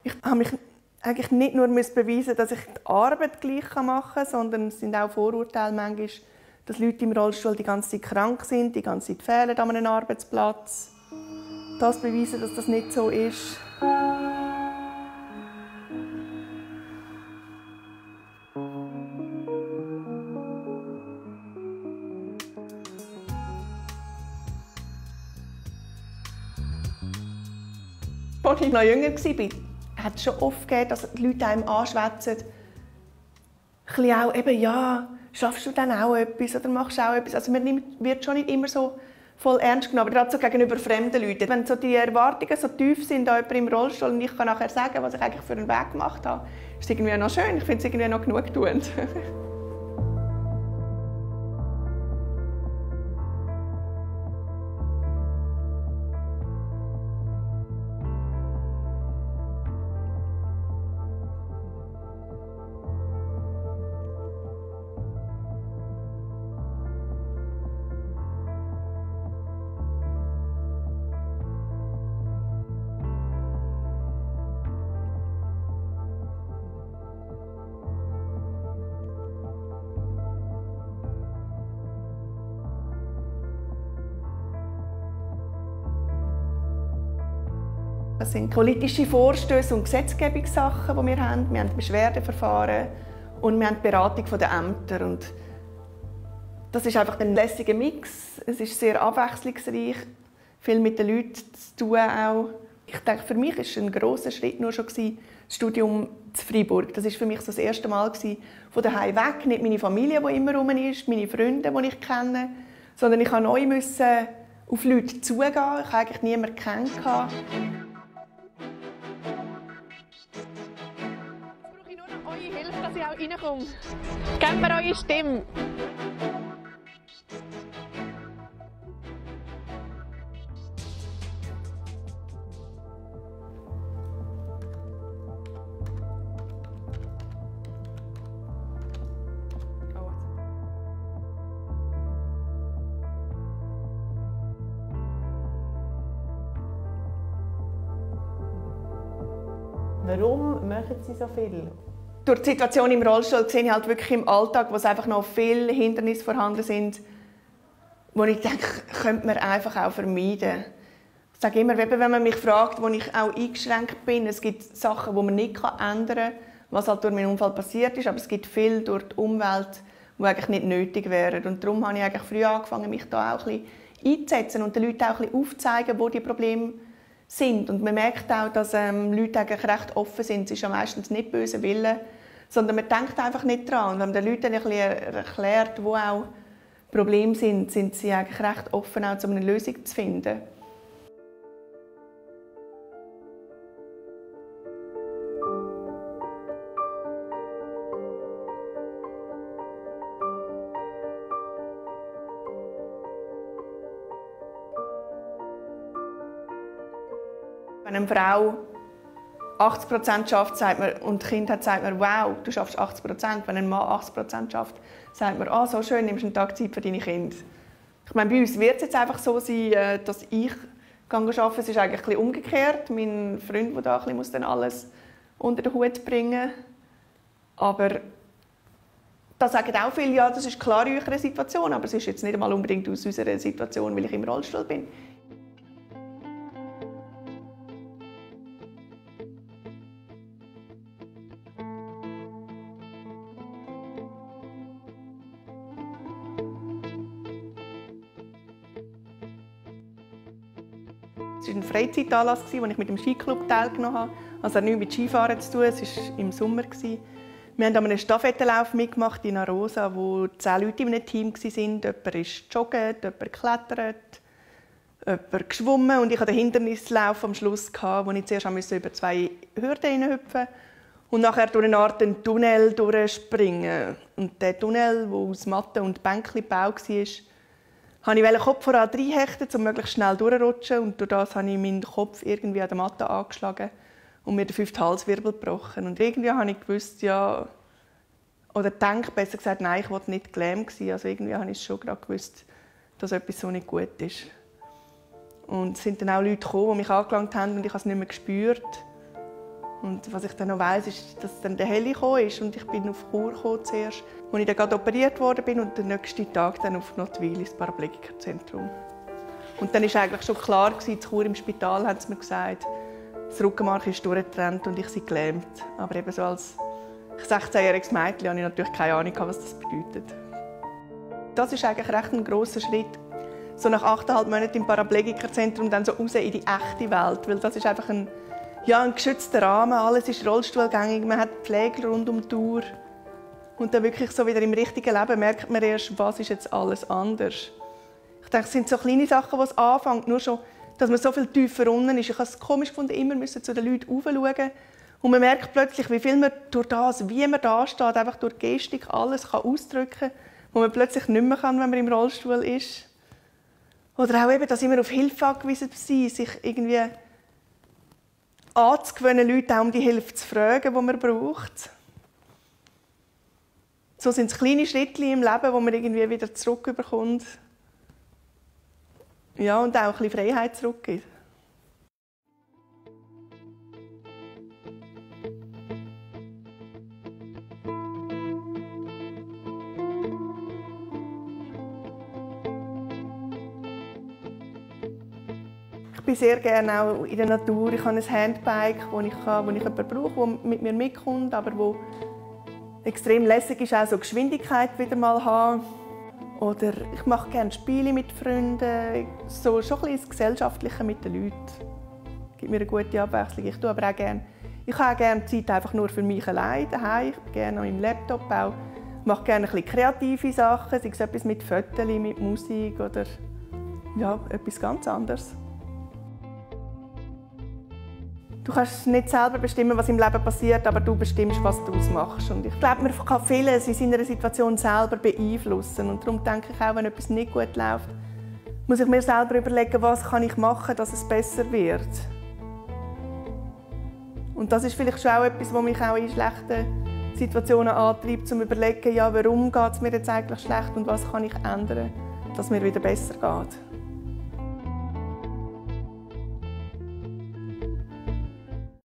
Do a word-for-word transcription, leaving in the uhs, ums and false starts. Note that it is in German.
Ich habe mich eigentlich nicht nur beweisen, dass ich die Arbeit gleich machen kann, sondern es sind auch Vorurteile manchmal, dass Leute im Rollstuhl die ganze Zeit krank sind, die ganze Zeit fehlen an einem Arbeitsplatz. Das beweisen, dass das nicht so ist. Als ich noch jünger war, hat es schon oft gegeben, dass die Leute einem anschwätzen. Ein auch eben, ja, schaffst du dann auch etwas oder machst du auch etwas? Also man nimmt, wird schon nicht immer so voll ernst genommen, aber gerade so gegenüber fremden Leuten. Wenn so die Erwartungen so tief sind, da jemand im Rollstuhl und ich kann nachher sagen, was ich eigentlich für einen Weg gemacht habe, ist es irgendwie noch schön. Ich finde es irgendwie noch genugtuend. Das sind politische Vorstöße und Gesetzgebungssachen, die wir haben. Wir haben Beschwerdeverfahren und wir haben die Beratung der Ämter. Und das ist einfach ein lässiger Mix. Es ist sehr abwechslungsreich, viel mit den Leuten zu tun auch. Ich denke, für mich war es ein grosser Schritt nur schon das Studium in Freiburg. Das war für mich so das erste Mal von daheim weg, nicht meine Familie, die immer rum ist, meine Freunde, die ich kenne, sondern ich musste neu auf Leute zugehen. Ich hatte eigentlich niemanden kennengelernt. Dass ich auch reinkomme. Gebt mir eure Stimme. Warum machen Sie so viel? Durch die Situation im Rollstuhl sehe ich halt wirklich im Alltag, wo es einfach noch viele Hindernisse vorhanden sind, wo ich denke, könnte man einfach auch vermeiden. Ich sage immer, wenn man mich fragt, wo ich auch eingeschränkt bin, es gibt Sachen, die man nicht ändern kann, was halt durch meinen Unfall passiert ist, aber es gibt viel durch die Umwelt, die eigentlich nicht nötig wären. Und darum habe ich eigentlich früh angefangen, mich da auch ein bisschen einzusetzen und den Leuten auch ein bisschen aufzuzeigen, wo die Probleme sind. Und man merkt auch, dass ähm, Leute eigentlich recht offen sind. Es ist ja meistens nicht böse Wille, sondern man denkt einfach nicht dran. Und wenn man den Leuten ein bisschen erklärt, wo auch Probleme sind, sind sie eigentlich recht offen, auch um eine Lösung zu finden. Wenn eine Frau achtzig Prozent schafft, sagt man, und das Kind hat, sagt man, wow, du schaffst achtzig Prozent. Wenn ein Mann achtzig Prozent schafft, sagt man, ah, so schön, nimmst du einen Tag Zeit für deine Kinder. Ich meine, bei uns wird es jetzt einfach so sein, dass ich arbeiten kann. Es ist eigentlich ein bisschen umgekehrt. Mein Freund, der da ein bisschen dann alles unter den Hut bringen muss. Aber da sagen auch viele, ja, das ist klar in eurer Situation, aber es ist jetzt nicht einmal unbedingt aus unserer Situation, weil ich im Rollstuhl bin. Es war ein Freizeitanlass, wo ich mit dem Skiclub teilgenommen habe. Also hat nichts mit Skifahren zu tun, es war im Sommer. Wir haben an einem Stafettenlauf mitgemacht in Arosa, wo zehn Leute in einem Team waren. Jemand ist joggen, jemand geklettert, jemand geschwommen. Und ich hatte den Hindernislauf am Schluss, wo ich zuerst über zwei Hürden hineinhüpfen musste und nachher durch eine Art Tunnel durchspringen. Und der Tunnel, der aus Matten und Bänkchen gebaut war, habe ich den Kopf voran reinhechten, um möglichst schnell durchzurutschen. Und durch das habe ich meinen Kopf irgendwie an der Matte angeschlagen und mir den fünften Halswirbel gebrochen. Und irgendwie habe ich gewusst, ja, oder gedacht, besser gesagt, nein, ich wollte nicht gelähmt sein. Also irgendwie habe ich schon gerade gewusst, dass etwas so nicht gut ist. Und es sind dann auch Leute gekommen, die mich angelangt haben und ich habe es nicht mehr gespürt. Und was ich dann noch weiss, ist, dass dann der Heli gekommen ist und ich bin auf Chur gekommen zuerst, wo ich dann gerade operiert worden bin und den nächsten Tag dann auf Nottwil ins Paraplegikerzentrum. Und dann war eigentlich schon klar, in Chur im Spital haben sie mir gesagt, das Rückenmark ist durchgetrennt und ich sei gelähmt. Aber eben so als sechzehnjähriges Mädchen hatte ich natürlich keine Ahnung, was das bedeutet. Das ist eigentlich recht ein grosser Schritt, so nach achteinhalb Monaten im Paraplegikerzentrum dann so raus in die echte Welt, weil das ist einfach ein, ja, ein geschützter Rahmen, alles ist rollstuhlgängig, man hat Pflege rund um die Uhr. Und dann wirklich so wieder im richtigen Leben merkt man erst, was ist jetzt alles anders. Ich denke, es sind so kleine Sachen, die es anfängt, nur schon, dass man so viel tiefer unten ist. Ich habe es komisch gefunden, immer müssen zu den Leuten raufschauen. Und man merkt plötzlich, wie viel man durch das, wie man da steht, einfach durch Gestik alles kann ausdrücken kann, was man plötzlich nicht mehr kann, wenn man im Rollstuhl ist. Oder auch eben, dass immer auf Hilfe angewiesen sein, sich irgendwie anzugewöhnen, Leute auch um die Hilfe zu fragen, die man braucht. So sind es kleine Schritte im Leben, wo man irgendwie wieder zurückbekommt. Ja, und auch ein bisschen Freiheit zurückgibt. Ich bin sehr gerne auch in der Natur. Ich habe ein Handbike, das ich, das ich jemanden brauche, der mit mir mitkommt, aber wo extrem lässig ist, auch so Geschwindigkeit wieder mal haben. Oder ich mache gerne Spiele mit Freunden, so schon ein bisschen das Gesellschaftliche mit den Leuten. Das gibt mir eine gute Abwechslung. Ich tue aber auch gerne, ich habe auch gerne Zeit einfach nur für mich allein daheim. Ich bin gerne an meinem Laptop auch. Ich mache gerne ein bisschen kreative Sachen, sei es etwas mit Fotos, mit Musik oder ja, etwas ganz anderes. Du kannst nicht selber bestimmen, was im Leben passiert, aber du bestimmst, was du machst. Und ich glaube, man kann vieles in seiner Situation selber beeinflussen. Und darum denke ich auch, wenn etwas nicht gut läuft, muss ich mir selber überlegen, was kann ich machen, dass es besser wird. Und das ist vielleicht schon auch etwas, was mich auch in schlechten Situationen antreibt, um zu überlegen, ja, warum geht es mir jetzt eigentlich schlecht und was kann ich ändern, dass es mir wieder besser geht.